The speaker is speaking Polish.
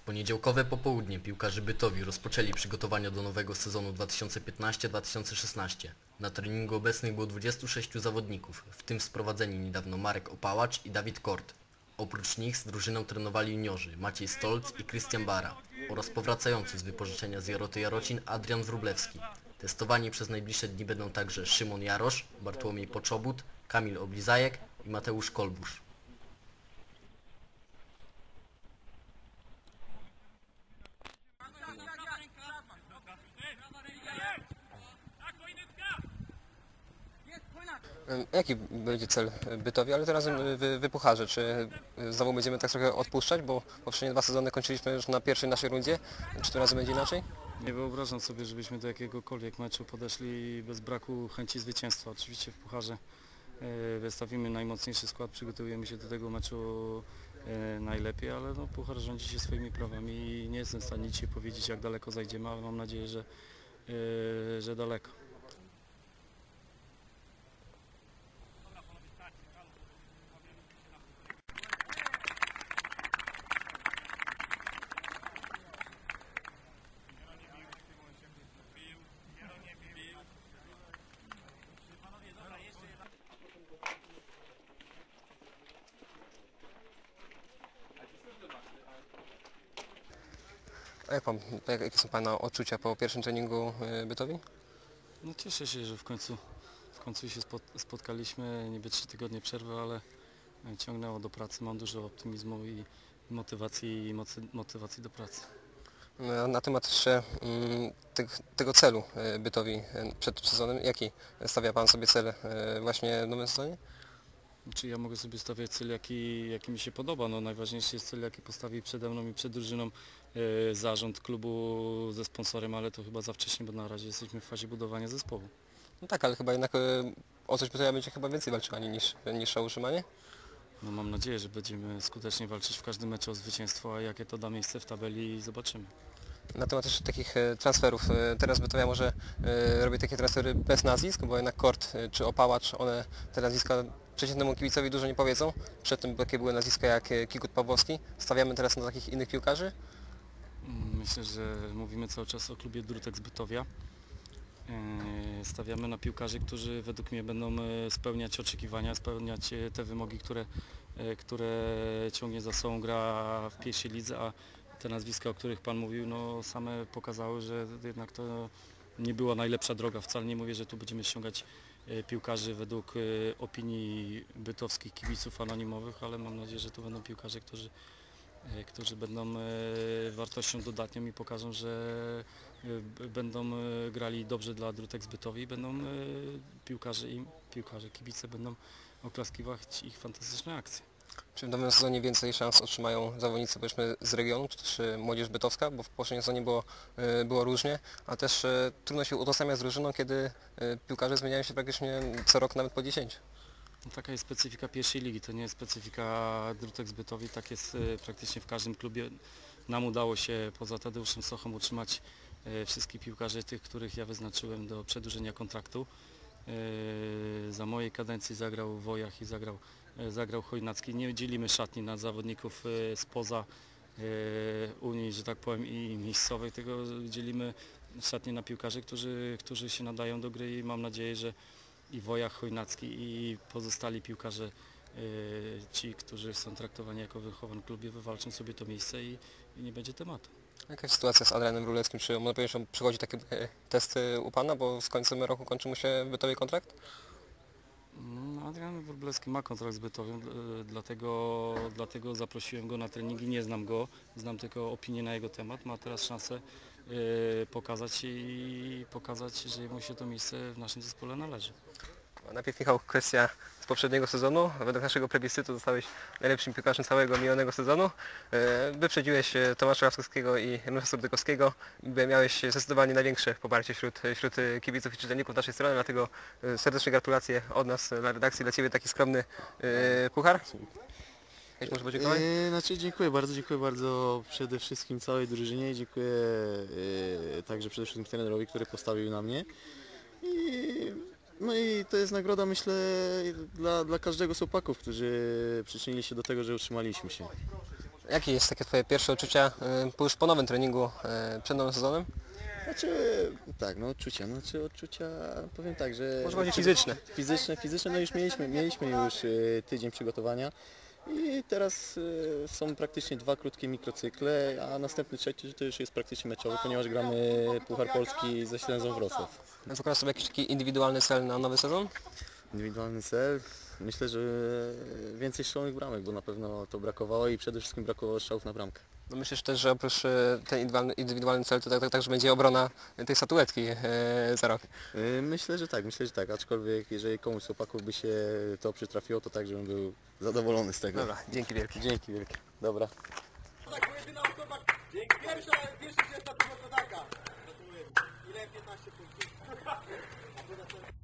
Poniedziałkowe popołudnie piłkarze Bytowi rozpoczęli przygotowania do nowego sezonu 2015-2016. Na treningu obecnych było 26 zawodników, w tym sprowadzeni niedawno Marek Opałacz i Dawid Kort. Oprócz nich z drużyną trenowali juniorzy Maciej Stolc i Krystian Bara oraz powracający z wypożyczenia z Jaroty Jarocin Adrian Wróblewski. Testowani przez najbliższe dni będą także Szymon Jarosz, Bartłomiej Poczobut, Kamil Oblizajek i Mateusz Kolbusz. Jaki będzie cel Bytowi, ale tym razem w Pucharze? Czy znowu będziemy tak trochę odpuszczać, bo poprzednie 2 sezony kończyliśmy już na pierwszej naszej rundzie? Czy tym razem będzie inaczej? Nie wyobrażam sobie, żebyśmy do jakiegokolwiek meczu podeszli bez braku chęci zwycięstwa. Oczywiście w Pucharze wystawimy najmocniejszy skład, przygotujemy się do tego meczu najlepiej, ale no, Puchar rządzi się swoimi prawami i nie jestem w stanie dzisiaj powiedzieć, jak daleko zajdziemy, ale mam nadzieję, że daleko. A jakie są Pana odczucia po pierwszym treningu Bytowi? No, cieszę się, że w końcu się spotkaliśmy, niby 3 tygodnie przerwy, ale ciągnęło do pracy. Mam dużo optymizmu i motywacji do pracy. Na temat jeszcze tego celu Bytowi przed tym sezonem, jaki stawia Pan sobie cel właśnie w nowym sezonie? Czy ja mogę sobie stawiać cel, jaki mi się podoba? No, najważniejszy jest cel, jaki postawi przede mną i przed drużyną zarząd klubu ze sponsorem, ale to chyba za wcześnie, bo na razie jesteśmy w fazie budowania zespołu. No tak, ale chyba jednak o coś Bytoja będzie chyba więcej walczyła niż o utrzymanie? No, mam nadzieję, że będziemy skutecznie walczyć w każdym meczu o zwycięstwo, a jakie to da miejsce w tabeli, zobaczymy. Na temat jeszcze takich transferów. Teraz Bytowia może robi takie transfery bez nazwisk, bo jednak Kort czy Opałacz, one te nazwiska przeciętnemu kibicowi dużo nie powiedzą. Przedtem takie były nazwiska jak Kikut Pawłowski. Stawiamy teraz na takich innych piłkarzy? Myślę, że mówimy cały czas o klubie Drutek z Bytowia. Stawiamy na piłkarzy, którzy według mnie będą spełniać oczekiwania, spełniać te wymogi, które ciągnie za sobą gra w pierwszej lidze, a te nazwiska, o których Pan mówił, no same pokazały, że jednak to nie była najlepsza droga. Wcale nie mówię, że tu będziemy ściągać piłkarzy według opinii bytowskich kibiców anonimowych, ale mam nadzieję, że to będą piłkarze, którzy będą wartością dodatnią i pokażą, że będą grali dobrze dla Drutek z Bytowi i będą kibice będą oklaskiwać ich fantastyczne akcje. Czy w nowym sezonie więcej szans otrzymają zawodnicy powiedzmy z regionu, czy też młodzież bytowska, bo w poprzednim sezonie było różnie, a też trudno się utożsamiać z drużyną, kiedy piłkarze zmieniają się praktycznie co rok, nawet po 10. No, taka jest specyfika pierwszej ligi, to nie jest specyfika Drutek z Bytowi, tak jest praktycznie w każdym klubie. Nam udało się poza Tadeuszem Sochą utrzymać wszystkich piłkarzy, tych, których ja wyznaczyłem do przedłużenia kontraktu. Za mojej kadencji zagrał Wojach i zagrał Chojnacki. Nie dzielimy szatni na zawodników spoza Unii, że tak powiem, i miejscowej, tylko dzielimy szatnie na piłkarzy, którzy się nadają do gry i mam nadzieję, że i Wojach, Chojnacki i pozostali piłkarze, ci, którzy są traktowani jako wychowan w klubie, wywalczą sobie to miejsce i nie będzie tematu. Jaka jest sytuacja z Adrianem Wróblewskim? Czy można powiedzieć, że przychodzi takie testy u Pana, bo z końcem roku kończy mu się w Bytowie kontrakt? Adrian Wróblewski ma kontrakt z Bytowiem, dlatego zaprosiłem go na treningi. Nie znam go, znam tylko opinię na jego temat. Ma teraz szansę pokazać, że mu się to miejsce w naszym zespole należy. Najpierw, Michał, kwestia z poprzedniego sezonu. Według naszego plebiscytu zostałeś najlepszym piłkarzem całego minionego sezonu. Wyprzedziłeś Tomasza Rawkowskiego i Janusza Surdykowskiego. Miałeś zdecydowanie największe poparcie wśród kibiców i czytelników naszej strony, dlatego serdeczne gratulacje od nas dla redakcji, dla Ciebie taki skromny puchar. Jak możesz podziękować? Dziękuję bardzo przede wszystkim całej drużynie, dziękuję także przede wszystkim trenerowi, który postawił na mnie. No i to jest nagroda, myślę, dla każdego z chłopaków, którzy przyczynili się do tego, że utrzymaliśmy się. Jakie jest takie Twoje pierwsze odczucia już po nowym treningu przed nowym sezonem? Znaczy, tak, no odczucia, powiem tak, że... Może bardziej fizyczne. Fizyczne, no już mieliśmy już tydzień przygotowania i teraz są praktycznie 2 krótkie mikrocykle, a następny trzeci to już jest praktycznie meczowy, ponieważ gramy Puchar Polski ze Ślęzą Wrocław. Wykonasz sobie jakiś taki indywidualny cel na nowy sezon? Indywidualny cel? Myślę, że więcej strzelonych bramek, bo na pewno to brakowało i przede wszystkim brakowało strzałów na bramkę. No myślisz też, że oprócz ten indywidualny cel to także będzie obrona tej statuetki za rok? Myślę, że tak, aczkolwiek jeżeli komuś z chłopaków by się to przytrafiło, to tak, żebym był zadowolony z tego. Dobra, dzięki wielkie. Dzięki wielkie. Dobra. Pierwszy jest ta kotarka. Ile? 15 punktów.